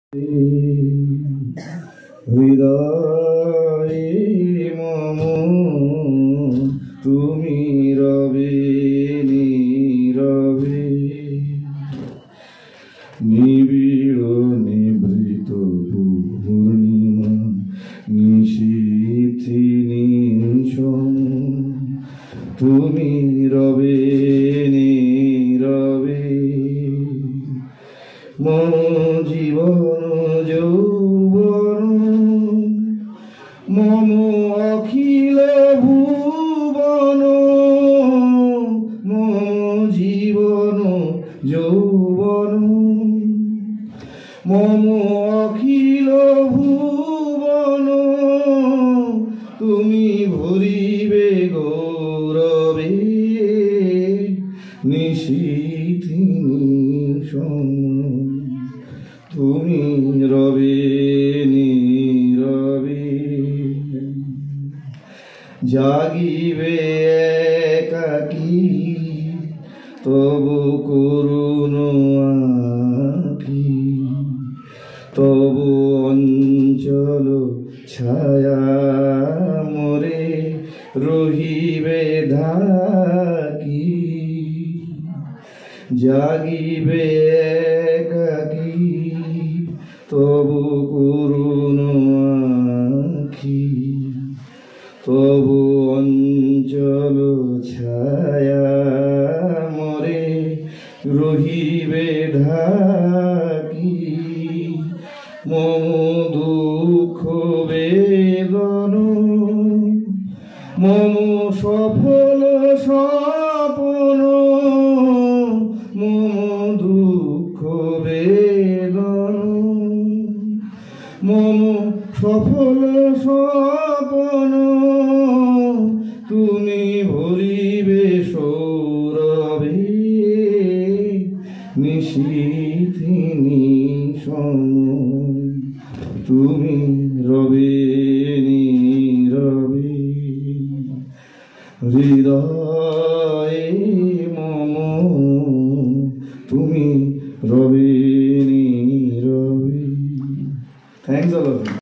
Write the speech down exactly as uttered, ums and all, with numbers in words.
হৃদয়ে মম তুমি রবে নীরবে, নিবিড় নিভৃত পূর্ণিমা নিশীথি নিশম তুমি রবে নীরবে। মম জীবন যৌবন মম অখিল ভুবন, মম জীবন যৌবন মম অখিল ভুবন, তুমি ভরিবে গৌরবে নিশীথি নিশম তুমি রবে নীরবে। জাগিবে একাকী তবু করুণ আঁখি, তবু অঞ্চল ছায়া মোরে রহিবে ঢাকি। জাগিবে একাকী তবু করুণ আঁখি, তবু অঞ্চল ছায়া মোরে রহিবে ঢাকি। মম দুঃখ বেদন মম সফল স্বপ্ন, মম দুঃখ বেদন মম সফল স্বপ্ন, তুমি ভরিবে সৌরভে নিশীথি নিশম তুমি রবে নীরবে। হৃদয়